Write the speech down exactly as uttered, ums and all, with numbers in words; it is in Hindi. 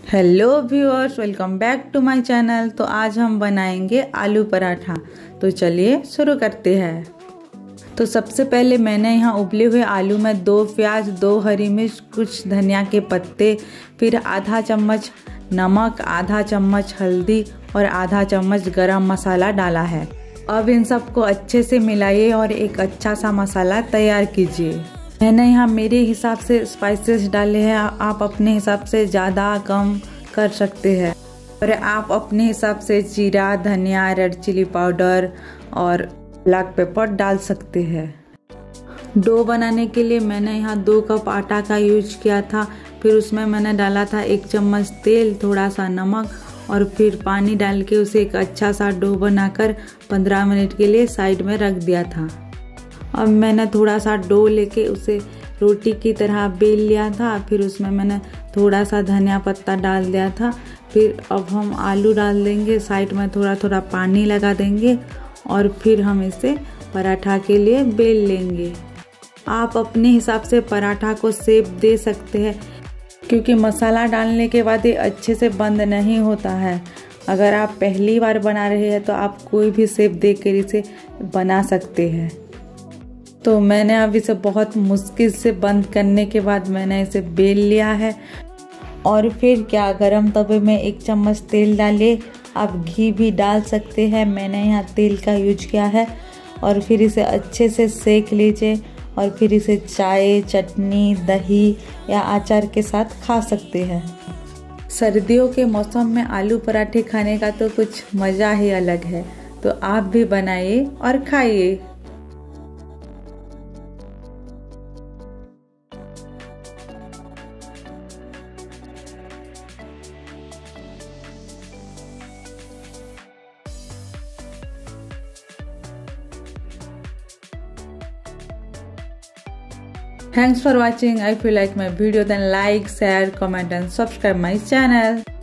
Hello viewers, welcome back to my channel. तो आज हम बनाएंगे आलू पराठा। तो चलिए शुरू करते हैं। तो सबसे पहले मैंने यहाँ उबले हुए आलू में दो प्याज, दो हरी मिर्च, कुछ धनिया के पत्ते, फिर आधा चम्मच नमक, आधा चम्मच हल्दी और आधा चम्मच गरम मसाला डाला है। अब इन सबको अच्छे से मिलाइए और एक अच्छा सा मसाला तैयार कीजिए। मैंने यहाँ मेरे हिसाब से स्पाइसेस डाले हैं, आप अपने हिसाब से ज़्यादा कम कर सकते हैं और आप अपने हिसाब से जीरा, धनिया, रेड चिली पाउडर और ब्लैक पेपर डाल सकते हैं। डो बनाने के लिए मैंने यहाँ दो कप आटा का यूज किया था। फिर उसमें मैंने डाला था एक चम्मच तेल, थोड़ा सा नमक और फिर पानी डाल के उसे एक अच्छा सा डो बनाकर पंद्रह मिनट के लिए साइड में रख दिया था। अब मैंने थोड़ा सा डो लेके उसे रोटी की तरह बेल लिया था। फिर उसमें मैंने थोड़ा सा धनिया पत्ता डाल दिया था। फिर अब हम आलू डाल देंगे, साइड में थोड़ा थोड़ा पानी लगा देंगे और फिर हम इसे पराठा के लिए बेल लेंगे। आप अपने हिसाब से पराठा को शेप दे सकते हैं, क्योंकि मसाला डालने के बाद ये अच्छे से बंद नहीं होता है। अगर आप पहली बार बना रहे हैं तो आप कोई भी शेप देकर इसे बना सकते हैं। तो मैंने अब इसे बहुत मुश्किल से बंद करने के बाद मैंने इसे बेल लिया है। और फिर क्या, गरम तवे में एक चम्मच तेल डालिए। आप घी भी डाल सकते हैं, मैंने यहाँ तेल का यूज किया है। और फिर इसे अच्छे से सेक लीजिए और फिर इसे चाय, चटनी, दही या अचार के साथ खा सकते हैं। सर्दियों के मौसम में आलू पराठे खाने का तो कुछ मज़ा ही अलग है। तो आप भी बनाइए और खाइए। Thanks for watching. If you like my video, then like, share, comment and subscribe my channel.